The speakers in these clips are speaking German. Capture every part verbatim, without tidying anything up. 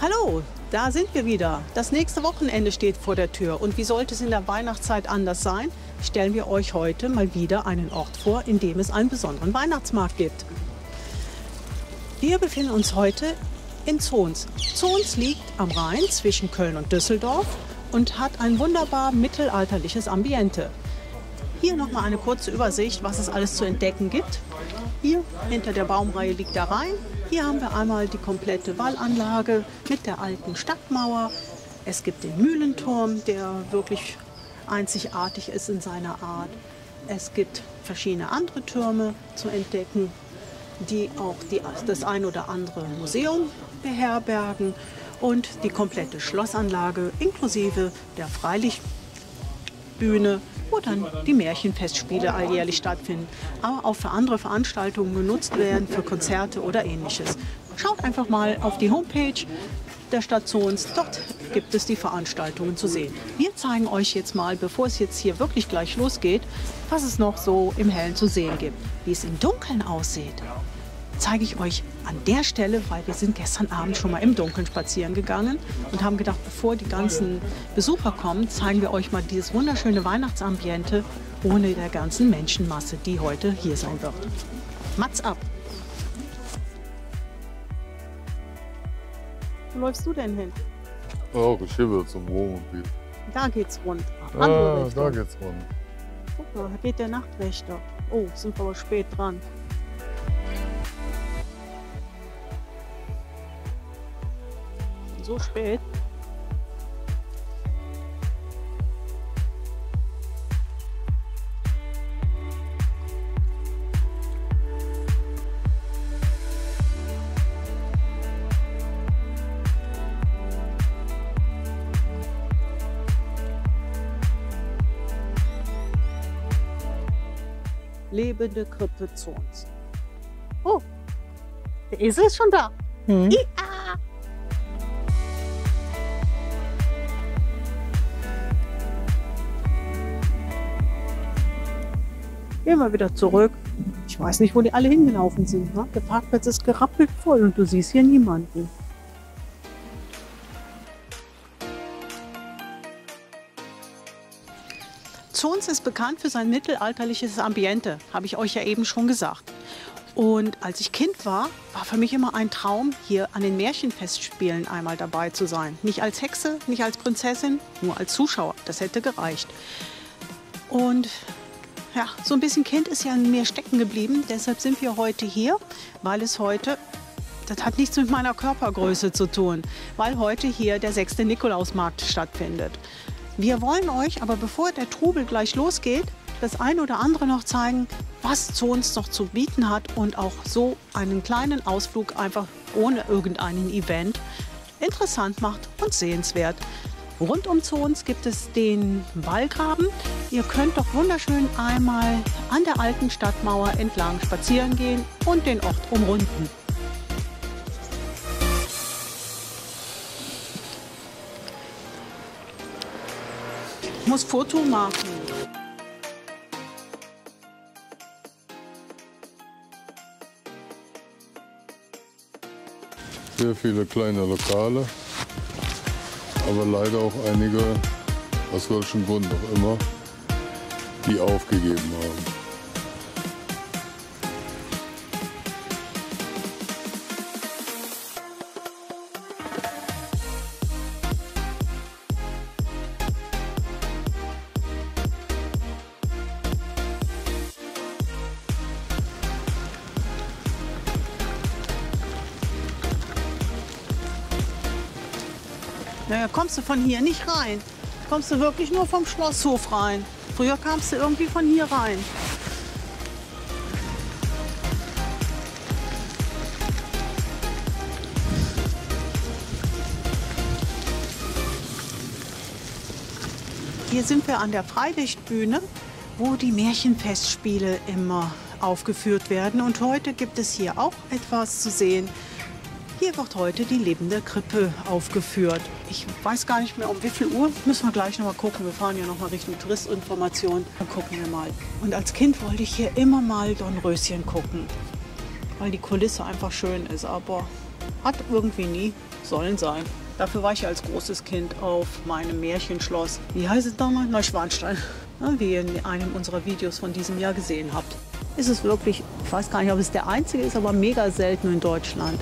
Hallo, da sind wir wieder. Das nächste Wochenende steht vor der Tür. Und wie sollte es in der Weihnachtszeit anders sein? Stellen wir euch heute mal wieder einen Ort vor, in dem es einen besonderen Weihnachtsmarkt gibt. Wir befinden uns heute in Zons. Zons liegt am Rhein zwischen Köln und Düsseldorf und hat ein wunderbar mittelalterliches Ambiente. Hier nochmal eine kurze Übersicht, was es alles zu entdecken gibt. Hier hinter der Baumreihe liegt der Rhein. Hier haben wir einmal die komplette Wallanlage mit der alten Stadtmauer. Es gibt den Mühlenturm, der wirklich einzigartig ist in seiner Art. Es gibt verschiedene andere Türme zu entdecken, die auch die, das ein oder andere Museum beherbergen. Und die komplette Schlossanlage inklusive der Freilichtbühne, wo dann die Märchenfestspiele alljährlich stattfinden, aber auch für andere Veranstaltungen genutzt werden, für Konzerte oder Ähnliches. Schaut einfach mal auf die Homepage der Stadt Zons, dort gibt es die Veranstaltungen zu sehen. Wir zeigen euch jetzt mal, bevor es jetzt hier wirklich gleich losgeht, was es noch so im Hellen zu sehen gibt. Wie es im Dunkeln aussieht, zeige ich euch an der Stelle, weil wir sind gestern Abend schon mal im Dunkeln spazieren gegangen und haben gedacht, bevor die ganzen Besucher kommen, zeigen wir euch mal dieses wunderschöne Weihnachtsambiente ohne der ganzen Menschenmasse, die heute hier sein wird. Mats ab! Wo läufst du denn hin? Oh, ich hier wieder zum Wohnmobil. Da geht's rund. Ah, da geht's rund. Guck mal, da geht der Nachtwächter. Oh, sind wir aber spät dran. So spät. Lebende Krippe Zons. Oh, der Esel ist schon da. Hm. Ja. Gehen wir wieder zurück. Ich weiß nicht, wo die alle hingelaufen sind. Ne? Der Parkplatz ist gerappelt voll und du siehst hier niemanden. Zons ist bekannt für sein mittelalterliches Ambiente, habe ich euch ja eben schon gesagt. Und als ich Kind war, war für mich immer ein Traum, hier an den Märchenfestspielen einmal dabei zu sein. Nicht als Hexe, nicht als Prinzessin, nur als Zuschauer. Das hätte gereicht. Und ja, so ein bisschen Kind ist ja in mir stecken geblieben. Deshalb sind wir heute hier, weil es heute, das hat nichts mit meiner Körpergröße zu tun, weil heute hier der sechste Nikolausmarkt stattfindet. Wir wollen euch aber, bevor der Trubel gleich losgeht, das ein oder andere noch zeigen, was Zons noch zu bieten hat und auch so einen kleinen Ausflug einfach ohne irgendeinen Event interessant macht und sehenswert. Rund um Zons gibt es den Wallgraben. Ihr könnt doch wunderschön einmal an der alten Stadtmauer entlang spazieren gehen und den Ort umrunden. Ich muss Foto machen. Sehr viele kleine Lokale, aber leider auch einige, aus welchem Grund auch immer, die aufgegeben haben. Naja, kommst du von hier nicht rein. Kommst du wirklich nur vom Schlosshof rein. Früher kamst du irgendwie von hier rein. Hier sind wir an der Freilichtbühne, wo die Märchenfestspiele immer aufgeführt werden. Und heute gibt es hier auch etwas zu sehen. Hier wird heute die lebende Krippe aufgeführt. Ich weiß gar nicht mehr, um wie viel Uhr. Müssen wir gleich noch mal gucken. Wir fahren ja noch mal Richtung Touristinformation. Dann gucken wir mal. Und als Kind wollte ich hier immer mal Dornröschen gucken, weil die Kulisse einfach schön ist. Aber hat irgendwie nie sollen sein. Dafür war ich als großes Kind auf meinem Märchenschloss. Wie heißt es damals? Neuschwanstein. Wie ihr in einem unserer Videos von diesem Jahr gesehen habt. Ist es wirklich, ich weiß gar nicht, ob es der einzige ist, aber mega selten in Deutschland.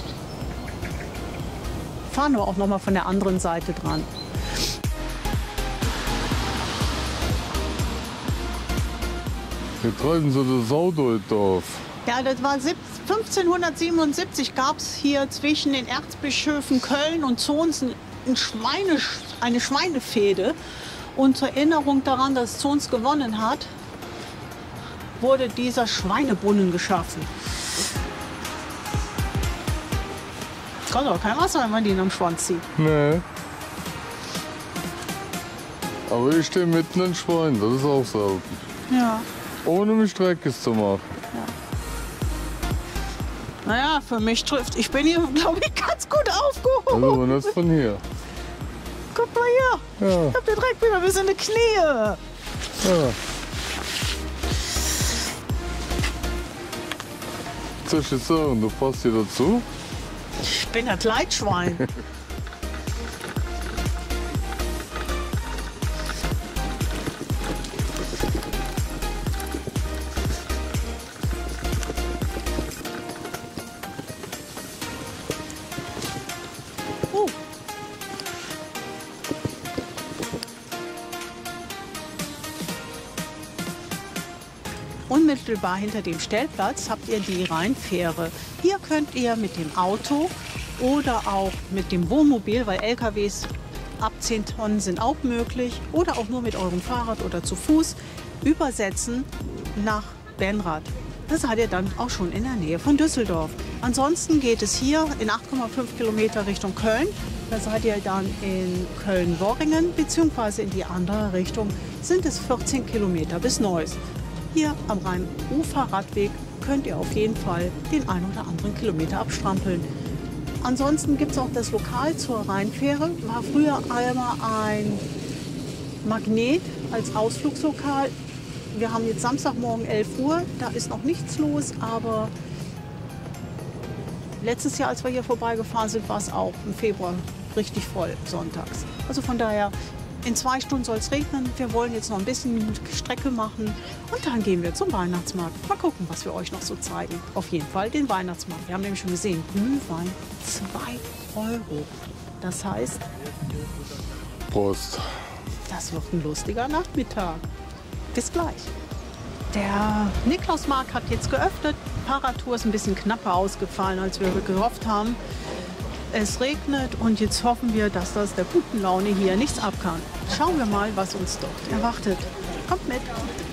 Fahren wir auch noch mal von der anderen Seite dran. Hier treiben sie das Auto in Dorf. Ja, das war fünfzehnhundertsiebenundsiebzig, gab es hier zwischen den Erzbischöfen Köln und Zons ein Schweine, eine Schweinefehde. Und zur Erinnerung daran, dass Zons gewonnen hat, wurde dieser Schweinebrunnen geschaffen. Kann doch kein Wasser, wenn man den am Schwanz zieht. Nee. Aber ich stehe mitten in Schwein, das ist auch selten. Ja. Ohne mich dreckig zu machen. Naja, für mich trifft. Ich bin hier, glaube ich, ganz gut aufgehoben. Also, und das von hier. Guck mal hier. Ja. Ich hab den Dreck wieder bis in die Knie. Ja. Soll ich jetzt sagen, du passt hier dazu? Ich bin das Leitschwein. Unmittelbar hinter dem Stellplatz habt ihr die Rheinfähre. Hier könnt ihr mit dem Auto oder auch mit dem Wohnmobil, weil L K Ws ab zehn Tonnen sind auch möglich, oder auch nur mit eurem Fahrrad oder zu Fuß übersetzen nach Benrath. Das seid ihr dann auch schon in der Nähe von Düsseldorf. Ansonsten geht es hier in acht Komma fünf Kilometer Richtung Köln. Da seid ihr dann in Köln-Worringen, beziehungsweise in die andere Richtung sind es vierzehn Kilometer bis Neuss. Hier am Rhein-Ufer-Radweg könnt ihr auf jeden Fall den ein oder anderen Kilometer abstrampeln. Ansonsten gibt es auch das Lokal zur Rheinfähre. War früher einmal ein Magnet als Ausflugslokal. Wir haben jetzt Samstagmorgen elf Uhr, da ist noch nichts los, aber letztes Jahr, als wir hier vorbeigefahren sind, war es auch im Februar richtig voll sonntags. Also von daher, in zwei Stunden soll es regnen. Wir wollen jetzt noch ein bisschen Strecke machen und dann gehen wir zum Weihnachtsmarkt. Mal gucken, was wir euch noch so zeigen. Auf jeden Fall den Weihnachtsmarkt. Wir haben nämlich schon gesehen, Glühwein zwei Euro. Das heißt, Prost. Das wird ein lustiger Nachmittag. Bis gleich. Der Niklausmarkt hat jetzt geöffnet. Fahrradtour ist ein bisschen knapper ausgefallen, als wir gehofft haben. Es regnet und jetzt hoffen wir, dass das der guten Laune hier nichts ab kann. Schauen wir mal, was uns dort erwartet. Kommt mit!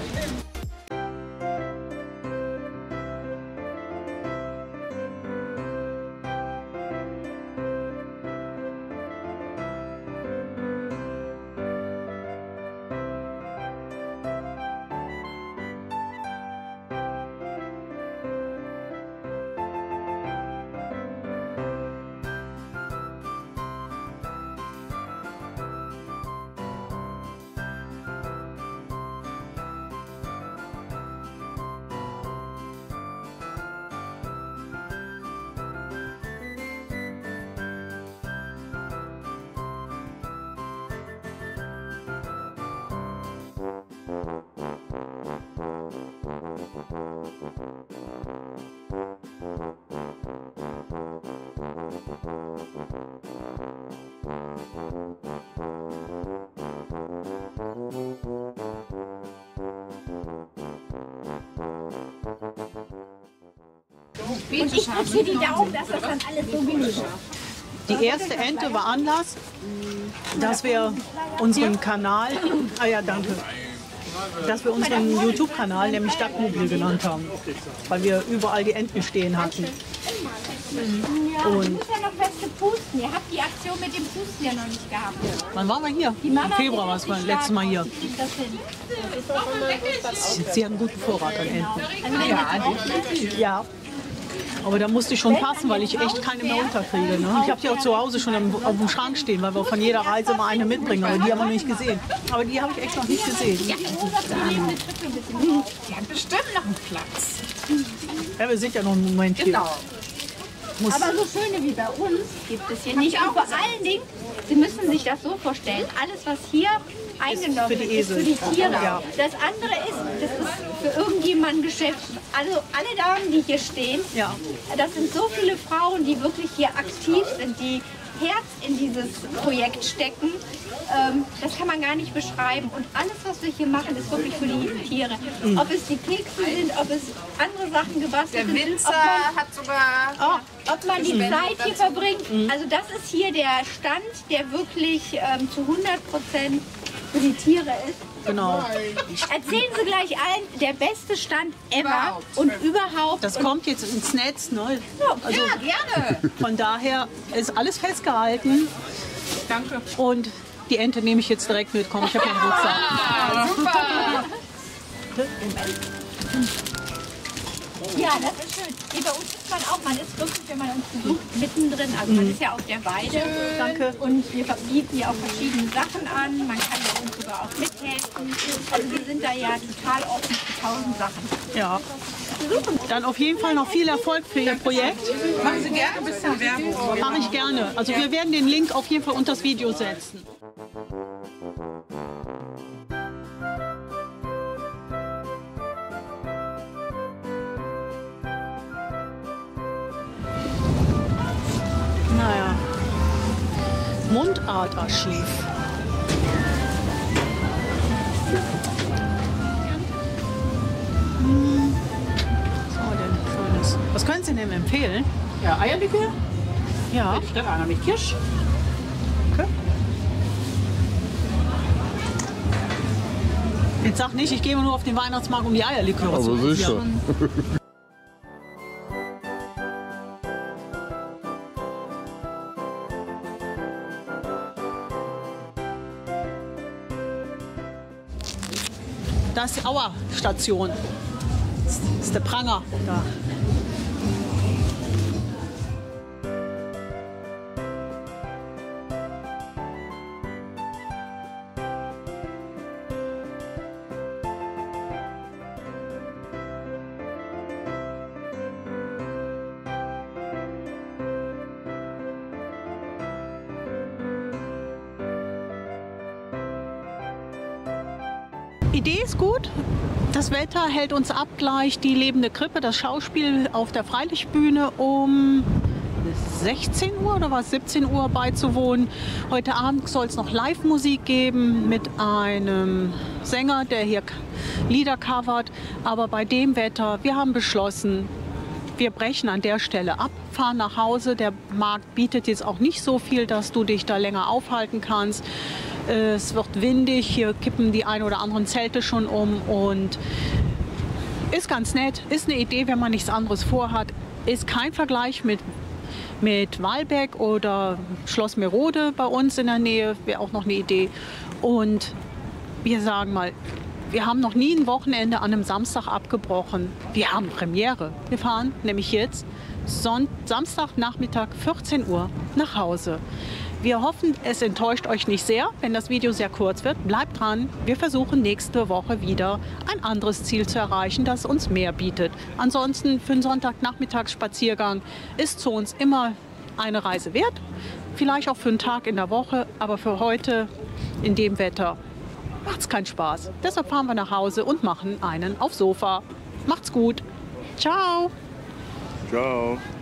Und ich drücke die Daumen, dass das dann alles so geht. Die erste Ente war Anlass, dass wir unseren Kanal, ah ja, danke, dass wir unseren YouTube-Kanal nämlich Stadtmobil genannt haben, weil wir überall die Enten stehen hatten. Ja, und ich muss ja noch feste pusten. Ihr habt die Aktion mit dem Pusten ja noch nicht gehabt. Wann waren wir hier? Die Im Mama Februar war es das letzte Mal hier. kriegt das hin. Sie haben einen guten Vorrat an Enten. Also ja, Ja. Aber da musste ich schon passen, weil ich echt keine mehr unterkriege. Ne? Ich habe die auch zu Hause schon am, auf dem Schrank stehen, weil wir von jeder Reise mal eine mitbringen. Aber die haben wir noch nicht gesehen. Aber die habe ich echt noch nicht gesehen. die hat bestimmt noch einen Platz. Ja, wir sind ja noch einen Moment hier. Genau. muss. Aber so schöne wie bei uns gibt es hier nicht. Und vor allen Dingen, Sie müssen sich das so vorstellen, alles was hier eingenommen für die ist, ist für die Tiere. Ja. Das andere ist, das ist für irgendjemanden Geschäft. Also alle Damen, die hier stehen, Ja. das sind so viele Frauen, die wirklich hier aktiv sind, die Herz in dieses Projekt stecken. Ähm, das kann man gar nicht beschreiben. Und alles, was wir hier machen, ist wirklich für die Tiere. Mhm. Ob es die Kekse sind, ob es andere Sachen gebastelt Der sind, Winzer ob man, hat sogar... oh, ob man die Zeit hier verbringt. Mhm. Also das ist hier der Stand, der wirklich ähm, zu hundert Prozent für die Tiere ist. Genau. Erzählen Sie gleich allen, der beste Stand ever und überhaupt. Das kommt jetzt ins Netz. Ne? Also Ja, gerne. von daher ist alles festgehalten. Danke. Und die Ente nehme ich jetzt direkt mit. Komm, ich habe ja einen Rucksack. Ah, super. Ja, das ist schön. Hier bei uns ist man auch, man ist wirklich, wenn man uns besucht, mittendrin. Also man ist ja auf der Weide. Danke. Und wir bieten ja auch verschiedene Sachen an. Man kann bei uns sogar auch mithelfen. Also wir sind da ja total offen für tausend Sachen. Ja. Dann auf jeden Fall noch viel Erfolg für Ihr Projekt. Machen Sie gerne ein bisschen Werbung. Mache ich gerne. Also wir werden den Link auf jeden Fall unter das Video setzen. Naja. Mundartarchiv. Hm. Was haben wir denn Schönes? Was können Sie denn empfehlen? Ja, Eierlikör. Ja. Ich stelle einer mit Kirsch. Okay. Jetzt sag nicht, ich gehe nur auf den Weihnachtsmarkt, um die Eierliköre zu Aber sicher. probieren. Da ist die Auer-Station. Das ist der Pranger da. Idee ist gut. Das Wetter hält uns ab, gleich die lebende Krippe, das Schauspiel auf der Freilichtbühne um sechzehn Uhr oder was, siebzehn Uhr beizuwohnen. Heute Abend soll es noch Live-Musik geben mit einem Sänger, der hier Lieder covert. Aber bei dem Wetter, wir haben beschlossen, wir brechen an der Stelle ab, fahren nach Hause. Der Markt bietet jetzt auch nicht so viel, dass du dich da länger aufhalten kannst. Es wird windig, hier kippen die ein oder anderen Zelte schon um und ist ganz nett, ist eine Idee, wenn man nichts anderes vorhat. Ist kein Vergleich mit, mit Walbeck oder Schloss Merode bei uns in der Nähe, wäre auch noch eine Idee. Und wir sagen mal, wir haben noch nie ein Wochenende an einem Samstag abgebrochen. Wir haben Premiere. Wir fahren nämlich jetzt Son- Samstagnachmittag vierzehn Uhr nach Hause. Wir hoffen, es enttäuscht euch nicht sehr, wenn das Video sehr kurz wird. Bleibt dran, wir versuchen nächste Woche wieder ein anderes Ziel zu erreichen, das uns mehr bietet. Ansonsten für einen Sonntagnachmittagsspaziergang ist zu uns immer eine Reise wert. Vielleicht auch für einen Tag in der Woche, aber für heute in dem Wetter macht es keinen Spaß. Deshalb fahren wir nach Hause und machen einen auf Sofa. Macht's gut. Ciao. Ciao.